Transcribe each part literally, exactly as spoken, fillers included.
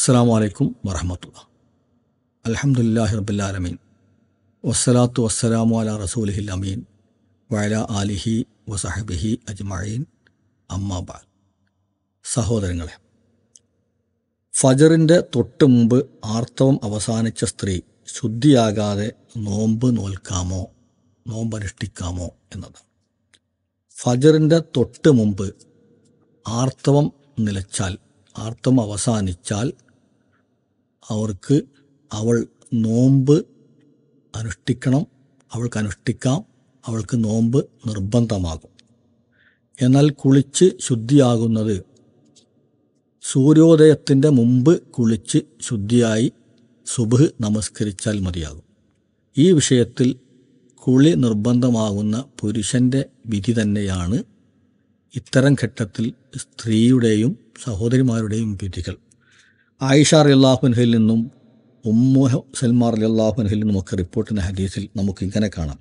അസ്സലാമു അലൈക്കും വറഹ്മത്തുള്ളാഹി. അൽഹംദുലില്ലാഹി റബ്ബിൽ ആലമീൻ വസ്സലാത്തു വസ്സലാമു അലാ റസൂലിഹിൽ അമീൻ വഅലാ ആലിഹി വസഹബിഹി അജ്മഈൻ. അമ്മാ ബഅദ്. സഹോദരങ്ങളെ, ഫജറിൻ്റെ തൊട്ട് മുമ്പ് ആർത്തവം അവസാനിച്ച സ്ത്രീ ശുദ്ധിയാകാതെ നോമ്പ് നോൽക്കാമോ, നോമ്പനുഷ്ഠിക്കാമോ എന്നതാണ്. ഫജറിൻ്റെ തൊട്ട് മുമ്പ് ആർത്തവം നിലച്ചാൽ, ആർത്തവം അവസാനിച്ചാൽ അവർക്ക് അവൾ നോമ്പ് അനുഷ്ഠിക്കണം, അവൾക്ക് അനുഷ്ഠിക്കാം, അവൾക്ക് നോമ്പ് നിർബന്ധമാകും. എന്നാൽ കുളിച്ച് ശുദ്ധിയാകുന്നത് സൂര്യോദയത്തിൻ്റെ മുമ്പ് കുളിച്ച് ശുദ്ധിയായി സുബ്ഹ് നമസ്കരിച്ചാൽ മതിയാകും. ഈ വിഷയത്തിൽ കുളി നിർബന്ധമാകുന്ന പുരുഷൻ്റെ വിധി തന്നെയാണ് ഇത്തരം ഘട്ടത്തിൽ സ്ത്രീയുടെയും സഹോദരിമാരുടെയും വിധികൾ. ആയിഷ റളിയല്ലാഹു അൻഹയിൽ നിന്നും ഉമ്മു സൽമ റളിയല്ലാഹു അൻഹയിൽ നിന്നുമൊക്കെ റിപ്പോർട്ട് ചെയ്യുന്ന ഹദീസിൽ നമുക്കിങ്ങനെ കാണാം: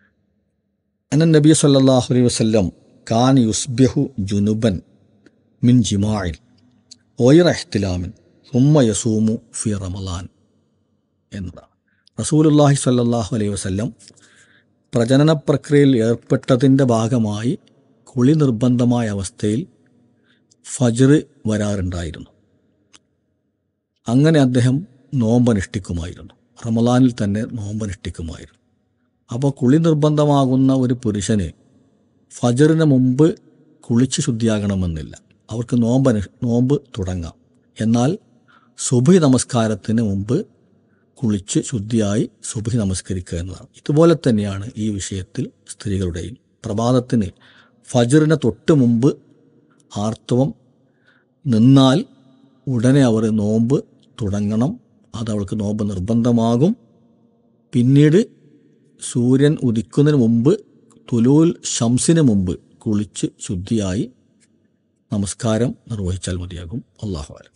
അന്ന നബി സല്ലല്ലാഹു അലൈഹി വസല്ലം കാൻ യുസ്ബിഹു ജുനുബൻ മിൻ ജിമാഇൻ ഗൈറ ഇഹ്തിലാമിൻ സുമ്മ യസൂമു ഫി റമളാൻ എന്നതാണ്. റസൂലുള്ളാഹി സ്വല്ലല്ലാഹു അലൈഹി വസല്ലം പ്രജനന പ്രക്രിയയിൽ ഏർപ്പെട്ടതിൻ്റെ ഭാഗമായി കുളി നിർബന്ധമായ അവസ്ഥയിൽ ഫജ്ർ വരാറുണ്ടായിരുന്നു. അങ്ങനെ അദ്ദേഹം നോമ്പനുഷ്ഠിക്കുമായിരുന്നു, റമളാനിൽ തന്നെ നോമ്പനുഷ്ഠിക്കുമായിരുന്നു. അപ്പോൾ കുളി നിർബന്ധമാകുന്ന ഒരു പുരുഷന് ഫജ്റിന് മുമ്പ് കുളിച്ച് ശുദ്ധിയാകണമെന്നില്ല, അവർക്ക് നോമ്പനു നോമ്പ് തുടങ്ങാം. എന്നാൽ സുബ്ഹി നമസ്കാരത്തിന് മുമ്പ് കുളിച്ച് ശുദ്ധിയായി സുബ്ഹി നമസ്കരിക്കുക എന്നതാണ്. ഇതുപോലെ തന്നെയാണ് ഈ വിഷയത്തിൽ സ്ത്രീകളുടെയും. പ്രഭാതത്തിന് ഫജ്റിന് തൊട്ട് മുമ്പ് ആർത്തവം നിന്നാൽ ഉടനെ അവർ നോമ്പ് തുടങ്ങണം, അത് അവൾക്ക് നോമ്പ് നിർബന്ധമാകും. പിന്നീട് സൂര്യൻ ഉദിക്കുന്നതിന് മുമ്പ്, തുലൂൽ ശംസിന് മുമ്പ് കുളിച്ച് ശുദ്ധിയായി നമസ്കാരം നിർവഹിച്ചാൽ മതിയാകും. അല്ലാഹു അലം.